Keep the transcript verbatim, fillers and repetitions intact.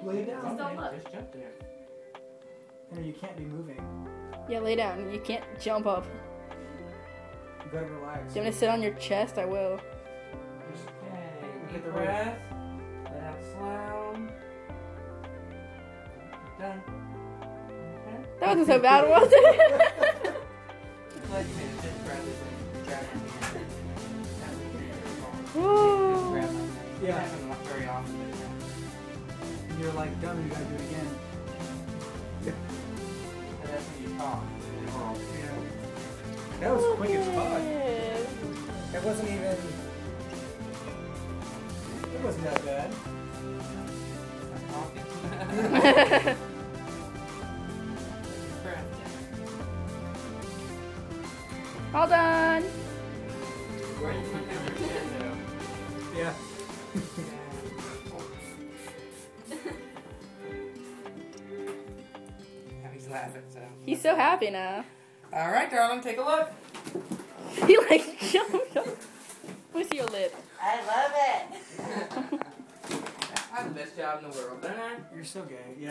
Lay down. Just don't look. Just jump there. Henry, you can't be moving. Yeah, lay down. You can't jump up. You gotta relax. Do you want me to sit on your chest? I will. Okay. Look Deep at the breath. Let out slow. Done. Okay. That wasn't so bad, was it? Like you made a deep breath and grab my hand. Woo. Just grab my hand. Yeah. It happens not very often, but yeah. And you're like done, you gotta do it again. And that's when you talk. Yeah. That was quick as fuck. It wasn't even. It wasn't that bad. Stop talking. Breath. All done. Where you put down your chin, though. Yeah. Now he's laughing, so. He's so happy now. All right, darling, take a look. He like jumped up. Where's your lip? I love it. I have the best job in the world, don't I? You're so gay. Yeah.